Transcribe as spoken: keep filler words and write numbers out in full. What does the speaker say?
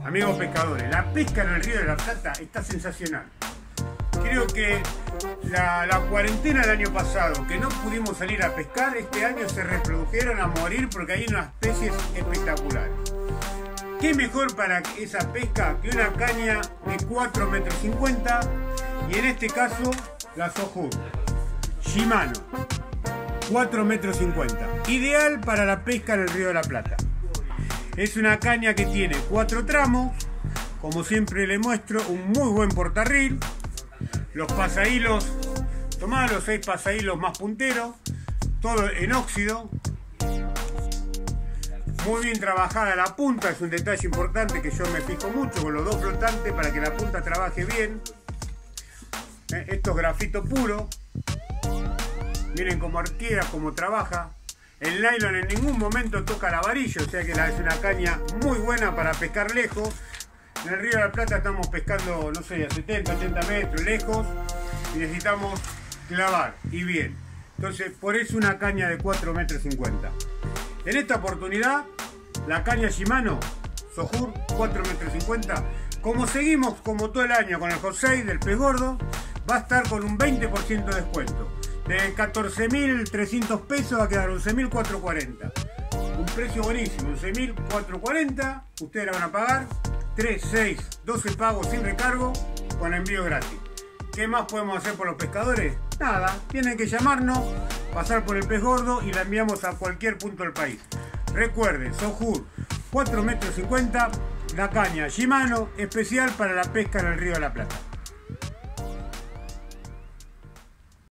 Amigos pescadores, la pesca en el Río de la Plata está sensacional. Creo que la, la cuarentena del año pasado, que no pudimos salir a pescar, este año se reprodujeron a morir porque hay unas especies espectaculares. ¿Qué mejor para esa pesca que una caña de cuatro metros cincuenta? Y en este caso, la Sojur Shimano, cuatro metros cincuenta. Ideal para la pesca en el Río de la Plata. Es una caña que tiene cuatro tramos, como siempre le muestro, un muy buen portarril, los pasahilos, tomá los seis pasahilos más punteros, todo en óxido, muy bien trabajada la punta, es un detalle importante que yo me fijo mucho con los dos flotantes para que la punta trabaje bien. Esto es grafito puro, miren cómo arquea, cómo trabaja. El nylon en ningún momento toca la varilla, o sea que es una caña muy buena para pescar lejos. En el Río de la Plata estamos pescando, no sé, a setenta, ochenta metros lejos y necesitamos clavar y bien. Entonces, por eso una caña de cuatro metros cincuenta. En esta oportunidad, la caña Shimano Sojur cuatro metros cincuenta, como seguimos como todo el año con el Josei del pez gordo, va a estar con un veinte por ciento de descuento. De catorce mil trescientos pesos va a quedar once mil cuatrocientos cuarenta. Un precio buenísimo, once mil cuatrocientos cuarenta. Ustedes la van a pagar tres, seis, doce pagos sin recargo con envío gratis. ¿Qué más podemos hacer por los pescadores? Nada, tienen que llamarnos, pasar por el pez gordo y la enviamos a cualquier punto del país. Recuerden, Sojur cuatro metros cincuenta, la caña Shimano, especial para la pesca en el Río de la Plata.